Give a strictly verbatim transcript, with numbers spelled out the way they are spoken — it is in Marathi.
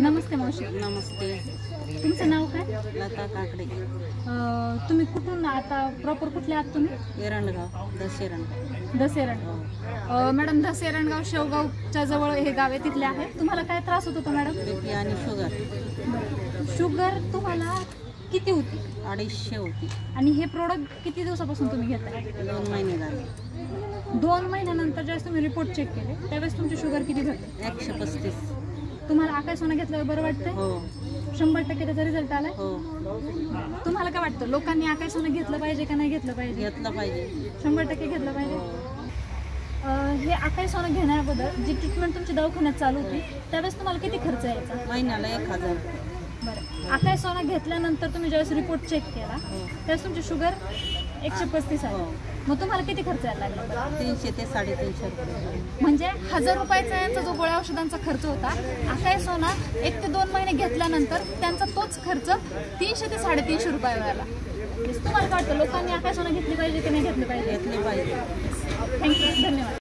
नमस्ते मावशी. नमस्ते. तुमचं नाव काय? लता काकडे. अं, तुम्ही कुठून आता प्रॉपर कुठले आहात तुम्ही? एरंडगाव दशेरणगाव. दसेरणगाव. अं, मॅडम दसेरणगाव शेवगावच्या जवळ हे गाव आहे, तिथले आहे. तुम्हाला काय त्रास होत होता मॅडम? बीपी आणि शुगर. शुगर तुम्हाला किती होती? अडीचशे होती. आणि हे प्रोडक्ट किती दिवसापासून तुम्ही घेताय? दोन महिने झाले. दोन महिन्यानंतर ज्यावेळेस तुम्ही रिपोर्ट चेक केले त्यावेळेस तुमची शुगर किती घटली? एकशे पस्तीस. तुम्हाला आकाश सोना घेतल्यावर बरं वाटतंय? हो शंभर टक्के त्याचा रिझल्ट आलाय? हो. तुम्हाला काय वाटतं, लोकांनी आकाश सोना घेतलं पाहिजे का नाही घेतलं पाहिजे? घेतलं पाहिजे. शंभर टक्के घेतलं पाहिजे. अं, हे आकाश सोना घेण्याअगोदर जी ट्रीटमेंट तुमची दवाखान्यात चालू होती त्यावेळेस तुम्हाला किती खर्च यायचा? महिन्याला एक हजार. बरं, आकाश सोना घेतल्यानंतर तुम्ही ज्यावेळेस रिपोर्ट चेक केला त्यावेळेस तुमची शुगर एकशे पस्तीस आहे. मग तुम्हाला किती खर्च यायला लागला? तीनशे ते साडेतीनशे रुपये. म्हणजे हजार रुपयाचा यांचा जो गोळ्या औषधांचा खर्च होता, आकाश सोना एक ते दोन महिने घेतल्यानंतर त्यांचा तोच खर्च तीनशे ते साडेतीनशे रुपये व्हायला. तुम्हाला काय वाटतं, लोकांनी आकाश सोना घेतली पाहिजे की नाही घेतली पाहिजे? घेतली पाहिजे. थँक्यू, धन्यवाद.